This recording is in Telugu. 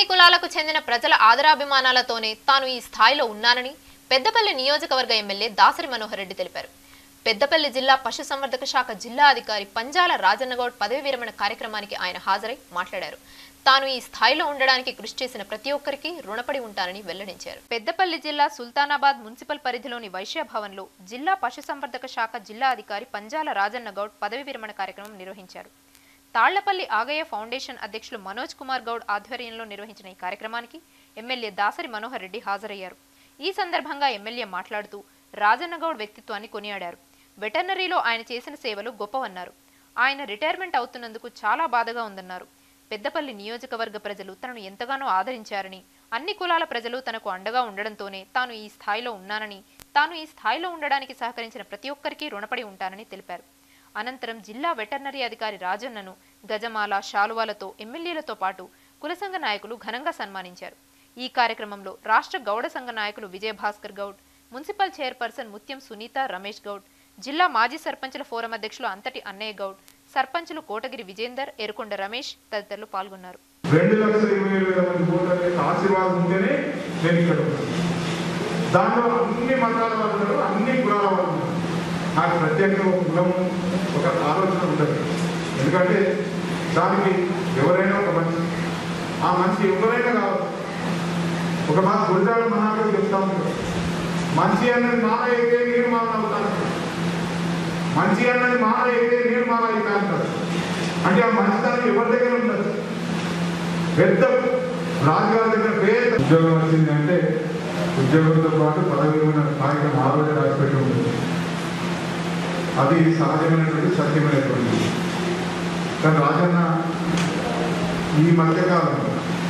అన్ని కులాలకు చెందిన ప్రజల ఆదరాభిమానాలతోనే తాను ఈ స్థాయిలో ఉన్నానని పెద్దపల్లి నియోజకవర్గ ఎమ్మెల్యే దాసరి మనోహర్ రెడ్డి తెలిపారు. పెద్దపల్లి జిల్లా పశుసంవర్ధక శాఖ జిల్లా అధికారి పంజాల రాజన్నగౌడ్ పదవి విరమణ కార్యక్రమానికి ఆయన హాజరై మాట్లాడారు. తాను ఈ స్థాయిలో ఉండడానికి కృషి చేసిన ప్రతి ఒక్కరికి రుణపడి ఉంటానని వెల్లడించారు. పెద్దపల్లి జిల్లా సుల్తానాబాద్ మున్సిపల్ పరిధిలోని వైశ్య భవన్లో జిల్లా పశుసంవర్ధక శాఖ జిల్లా అధికారి పంజాల రాజన్నగౌడ్ పదవి విరమణ కార్యక్రమం నిర్వహించారు. తాళ్లపల్లి ఆగయ్య ఫౌండేషన్ అధ్యక్షులు మనోజ్ కుమార్ గౌడ్ ఆధ్వర్యంలో నిర్వహించిన ఈ కార్యక్రమానికి ఎమ్మెల్యే దాసరి మనోహర్ రెడ్డి హాజరయ్యారు. ఈ సందర్భంగా ఎమ్మెల్యే మాట్లాడుతూ రాజన్నగౌడ్ వ్యక్తిత్వాన్ని కొనియాడారు. వెటర్నరీలో ఆయన చేసిన సేవలు గొప్పవన్నారు. ఆయన రిటైర్మెంట్ అవుతున్నందుకు చాలా బాధగా ఉందన్నారు. పెద్దపల్లి నియోజకవర్గ ప్రజలు తనను ఎంతగానో ఆదరించారని, అన్ని కులాల ప్రజలు తనకు అండగా ఉండడంతోనే తాను ఈ స్థాయిలో ఉన్నానని, తాను ఈ స్థాయిలో ఉండడానికి సహకరించిన ప్రతి ఒక్కరికి రుణపడి ఉంటానని తెలిపారు. అనంతరం జిల్లా వెటర్నరీ అధికారి రాజన్నను గజమాల, శాలువాలతో ఎమ్మెల్యేలతో పాటు కుల సంఘ నాయకులు ఘనంగా సన్మానించారు. ఈ కార్యక్రమంలో రాష్ట్ర గౌడ సంఘ నాయకులు విజయభాస్కర్ గౌడ్, మున్సిపల్ చైర్పర్సన్ ముత్యం సునీత రమేష్ గౌడ్, జిల్లా మాజీ సర్పంచుల ఫోరం అధ్యక్షులు అంతటి అన్నయ్య గౌడ్, సర్పంచులు కోటగిరి విజేందర్, ఎరుకొండ రమేష్ తదితరులు పాల్గొన్నారు. 2,20,000 మంది ఆశీర్వాదం ఉంటేనే నేను ఇక్కడ దాంట్లో అన్ని మతాల వాళ్ళు, అన్ని కులాల వాళ్ళు. నాకు ప్రత్యేకంగా ఒక కులము, ఒక ఆలోచన ఉంటుంది. ఎందుకంటే దానికి ఎవరైనా ఒక మనిషి, ఆ మనిషి ఎవరైనా కావచ్చు. ఒక మా గురిజాడ మహారాజు చెప్తా ఉంటాడు, మంచి అన్నది మాల అయితే నేను మాల అవుతాను, మంచి అన్నది మాల అయితే నేను మాల అవుతా అంటారు. అంటే ఆ మంచితనం ఎవరి దగ్గర ఉండదు. పెద్ద రాజుగారి దగ్గర పేద ఉద్యోగం వచ్చింది అంటే ఉద్యోగంతో పాటు పదవి ఉన్న కార్యక్రమం ఆ రోజు రాసిపెట్టి ఉంటుంది. అది సహజమైనటువంటి సత్యమైనటువంటి. కానీ రాజన్న ఈ మధ్యకాలంలో